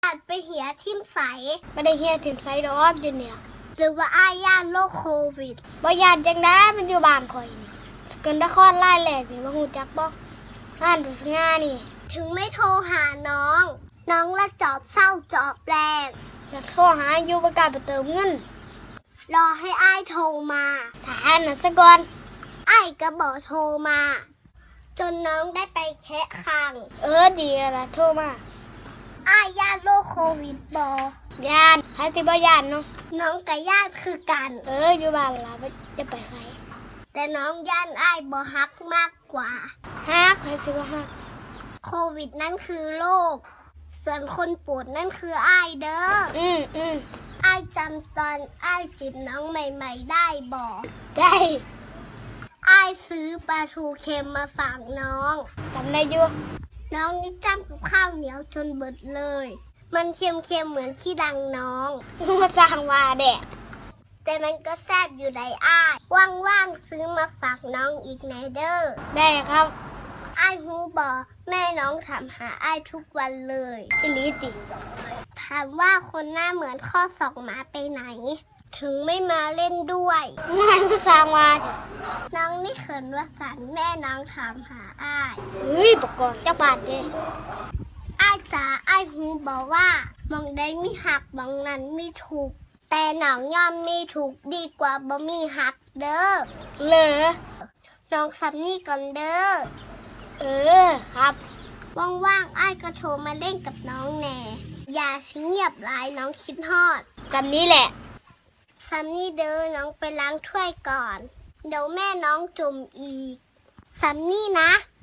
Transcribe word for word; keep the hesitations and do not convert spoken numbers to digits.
อาจไปเหียทิมใสไม่ได้เฮียทิมใสดอกอยู่เนี่ยหรือว่าอ้ายย่านโรคโควิดบ่ย่านจังได้มันอยู่บ้านข่อยนี่สกลนครไล่แหลกนี่บ่ฮู้จักบ่ร้านดุษงานี่ถึงไม่โทรหาน้องน้องละจอบเศร้าจอบแรงอยากโทรหาอยู่ประกาศไปเติมเงินรอให้อ้ายโทรมาถ้าอันน่ะซะก่อนอ้ายก็บ่โทรมาจนน้องได้ไปแคะคางเออดีล่ะโทรมาอ้ายย่านโรคโควิดบ่ย่านหาสิบ่ย่านเนาะน้องกับย่านคือกันเอออยู่บ้านล่ะบ่จะไปไสแต่น้องย่านอ้ายบ่ฮักมากกว่าฮักใครสิบ่ฮักโควิดนั่นคือโรคส่วนคนปวดนั่นคืออ้ายเด้ออืมอืมอ้ายจำตอนอ้ายจีบน้องใหม่ๆได้บ่ได้อ้ายซื้อปลาทูเค็มมาฝากน้องจำได้อยู่น้องนี่จำกับข้าวเหนียวจนเบิดเลยมันเค็มๆเหมือนขี้ดังน้องมาสร้างว่าแดะแต่มันก็แซ่บอยู่ในอ้ายว่างๆซื้อมาฝากน้องอีกในเด้อได้ครับอ้ายฮู้บ่แม่น้องถามหาอ้ายทุกวันเลยอีหลีติถามว่าคนหน้าเหมือนข้อศอกหมาไปไหนถึงไม่มาเล่นด้วยง่ายมาสร้างว่าน้องนี่เขินว่าสันแม่น้องถามหาอ้ายเฮ้ยปกอนจักบาทเด้อ้ายจ๋าอ้ายฮู้บ่ว่ามองได้มีหักมองนั้นมีถูกแต่น้องยอมมีถูกดีกว่าบ่มีหักเด้อเหรอน้องซับนี่ก่อนเด้อเออครับว่างๆอ้ายก็โทรมาเล่นกับน้องแหน่อย่าสิเงียบหลายน้องคิดฮอดจำนี้แหละซัมนี่เด้อน้องไปล้างถ้วยก่อนเดี๋ยวแม่น้องจุ่มอีกซัมนี่นะ